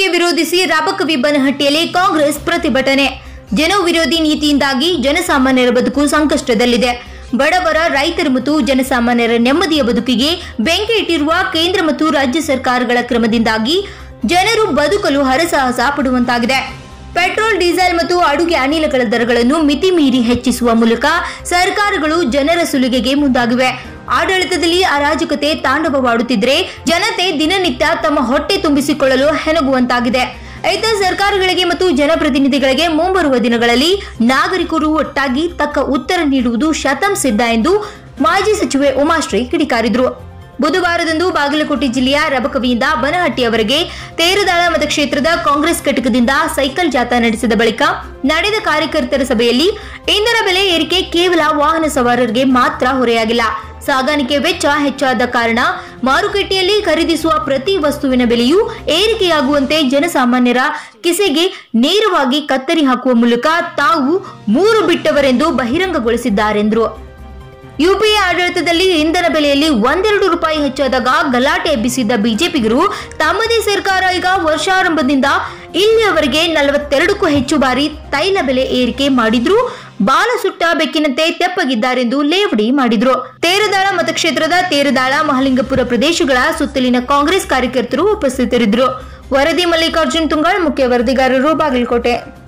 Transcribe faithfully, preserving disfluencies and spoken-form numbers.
ವಿರೋಧಿಸಿ ರಾಬಕವಿ ಬನಹಟ್ಟಿಯಲ್ಲಿ ಕಾಂಗ್ರೆಸ್ ಪ್ರತಿಭಟನೆ. ಜನ ವಿರೋಧಿ ನೀತಿಯಿಂದಾಗಿ ಜನಸಾಮಾನ್ಯರ ಬದುಕು ಸಂಕಷ್ಟದಲ್ಲಿದೆ. ಬಡವರ, ರೈತರ ಮತ್ತು ಜನಸಾಮಾನ್ಯರ ನೆಮ್ಮದಿಯ ಬದುಕಿಗೆ ಬೆಂಕಿ ಇಟ್ಟಿರುವ ಕೇಂದ್ರ ಮತ್ತು ರಾಜ್ಯ ಸರ್ಕಾರಗಳ ಕ್ರಮದಿಂದಾಗಿ ಜನರು ಬದುಕಲು ಹರಸಾಹಸ ಪಡುವಂತಾಗಿದೆ. ಪೆಟ್ರೋಲ್, ಡೀಸೆಲ್ ಮತ್ತು ಅಡುಗೆ ಅನಿಲಗಳ ದರಗಳನ್ನು ಮಿತಿ ಮೀರಿ ಹೆಚ್ಚಿಸುವ ಮೂಲಕ ಸರ್ಕಾರಗಳು ಜನರ ಸುಲಿಗೆಗೆ ಮುಂದಾಗಿವೆ. ಆಡಳಿತದಲ್ಲಿ ಅರಾಜಕತೆ ತಾಂಡವವಾಡುತ್ತಿದ್ರೆ ಜನತೆ ದಿನನಿತ್ಯ ತಮ್ಮ ಹೊಟ್ಟೆ ತುಂಬಿಸಿಕೊಳ್ಳಲು ಹೆಣಗುವಂತಾಗಿದೆ. ಇತ ಸರ್ಕಾರಗಳಿಗೆ ಮತ್ತು ಜನಪ್ರತಿನಿಧಿಗಳಿಗೆ ಮುಂಬರುವ ದಿನಗಳಲ್ಲಿ ನಾಗರಿಕರು ಒಟ್ಟಾಗಿ ತಕ್ಕ ಉತ್ತರ ನೀಡುವುದು ಶತಂ ಸಿದ್ಧ ಎಂದು ಮಾಜಿ ಸಚಿವೆ ಉಮಾಶ್ರೀ ಕಿಡಿಕಾರಿದರು. ಬುಧವಾರದಂದು ಬಾಗಲಕೋಟೆ ಜಿಲ್ಲೆಯ ರಬಕವಿಯಿಂದ ಬನಹಟ್ಟಿಯವರೆಗೆ ತೇರದಾಳ ಮತಕ್ಷೇತ್ರದ ಕಾಂಗ್ರೆಸ್ ಘಟಕದಿಂದ ಸೈಕಲ್ ಜಾಥಾ ನಡೆಸಿದ ಬಳಿಕ ನಡೆದ ಕಾರ್ಯಕರ್ತರ ಸಭೆಯಲ್ಲಿ ಇಂಧನ ಬೆಲೆ ಏರಿಕೆ ಕೇವಲ ವಾಹನ ಸವಾರರಿಗೆ ಮಾತ್ರ ಹೊರೆಯಾಗಿಲ್ಲ. ಸಾಗಾಣಿಕೆ ವೆಚ್ಚ ಹೆಚ್ಚಾದ ಕಾರಣ ಮಾರುಕಟ್ಟೆಯಲ್ಲಿ ಖರೀದಿಸುವ ಪ್ರತಿ ವಸ್ತುವಿನ ಬೆಲೆಯೂ ಏರಿಕೆಯಾಗುವಂತೆ ಜನಸಾಮಾನ್ಯರ ಕಿಸೆಗೆ ನೇರವಾಗಿ ಕತ್ತರಿ ಹಾಕುವ ಮೂಲಕ ತಾವು ಮೂರು ಬಿಟ್ಟವರೆಂದು ಬಹಿರಂಗಗೊಳಿಸಿದ್ದಾರೆಂದರು. ಯುಪಿಎ ಆಡಳಿತದಲ್ಲಿ ಇಂಧನ ಬೆಲೆಯಲ್ಲಿ ಒಂದೆರಡು ರೂಪಾಯಿ ಹೆಚ್ಚಾದಾಗ ಗಲಾಟೆ ಎಬ್ಬಿಸಿದ್ದ ಬಿಜೆಪಿಗರು ತಮ್ಮದೇ ಸರ್ಕಾರ ಈಗ ವರ್ಷಾರಂಭದಿಂದ ಇಲ್ಲಿಯವರೆಗೆ ನಲವತ್ತೆರಡಕ್ಕೂ ಹೆಚ್ಚು ಬಾರಿ ತೈಲ ಬೆಲೆ ಏರಿಕೆ ಮಾಡಿದ್ರು ಬಾಲ ಸುಟ್ಟ ಬೆಕ್ಕಿನಂತೆ ತೆಪ್ಪಗಿದ್ದಾರೆಂದು ಲೇವಡಿ ಮಾಡಿದ್ರು. ತೇರದಾಳ ಮತಕ್ಷೇತ್ರದ ತೇರದಾಳ, ಮಹಲಿಂಗಪುರ ಪ್ರದೇಶಗಳ ಸುತ್ತಲಿನ ಕಾಂಗ್ರೆಸ್ ಕಾರ್ಯಕರ್ತರು ಉಪಸ್ಥಿತರಿದ್ದರು. ವರದಿ ಮಲ್ಲಿಕಾರ್ಜುನ್ ತುಂಗಾಳ್, ಮುಖ್ಯ ವರದಿಗಾರರು, ಬಾಗಲಕೋಟೆ.